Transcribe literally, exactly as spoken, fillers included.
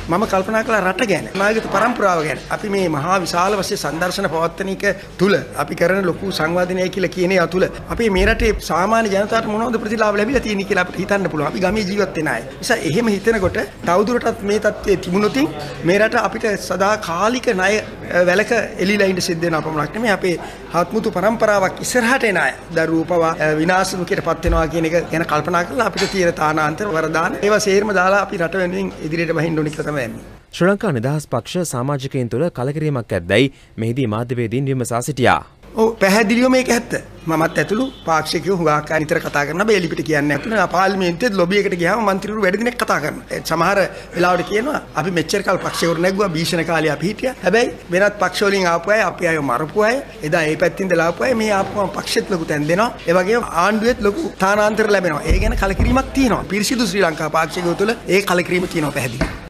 මම කල්පනා කළා රට ගැන, අනාගත පරම්පරාව ගැන. අපි මේ මහා විශාල වශයෙන් සංදර්ශන පවත්වන එක තුල අපි කරන ලොකු සංවාදනය කියලා කියන ඒ තුල අපි මේ රටේ සාමාන්‍ය ජනතාවට මොනවද ප්‍රතිලාභ ලැබිලා තියෙන්නේ කියලා අපිට හිතන්න පුළුවන්. අපි ගමේ ජීවත් වෙන අය. නිසා එහෙම හිතනකොට තවදුරටත් මේ තත්ත්වයේ තිබුණොත් මේ රට අපිට සදා කාලික ණය වැලක එලිලා ඉඳ සිද්ධ වෙන අපමණක් නෙමෙයි අපේ ආත්මුතු පරම්පරාවක් ඉස්සරහට එන අය දරුවෝ පවා විනාශමුඛයටපත් වෙනවා කියන එක ගැන කල්පනා කරලා අපිට තියෙන තානාන්තර වරදාන ඒවා සේරම දාලා අපි රට වෙනුවෙන් ඉදිරියට බහින්න ඕනේ කියලා තමයි යන්නේ. ශ්‍රී ලංකා නිදහස් පක්ෂ සමාජිකයින් තුළ කලකිරීමක් ඇද්දැයි මෙහිදී මාධ්‍යවේදීන් විමසා සිටියා. ඔව් පැහැදිලිව මේක ඇත්ත. මමත් ඇතුළු පාක්ෂිකයෝ හුඟක් අය නිතර කතා කරනවා. බෑ ලිපිට කියන්නේ නැහැ. පාර්ලිමේන්තුවේ ලොබි එකට ගියාම മന്ത്രിවරු වැඩි දිනක් කතා කරනවා. සමහර වෙලාවට කියනවා අපි මෙච්චර කාල පක්ෂවරු නැගුවා භීෂණ කාලේ අපි හිටියා. හැබැයි වෙනත් පක්ෂ වලින් ආපු අය අපි අය මරපු අය එදා ඒ පැත්තින් ඉඳලා ආපු අය මේ ආපුවම පක්ෂෙත් ලොකු තැන් දෙනවා. ඒ වගේම ආණ්ඩුවෙත් ලොකු තානාන්තර ලැබෙනවා. ඒ ගැන කලකිරීමක් තියෙනවා. පිරිසිදු ශ්‍රී ලංකා පාක්ෂිකයෝ තුළ ඒ කලකිරීම තියෙනවා පැහැදිලි.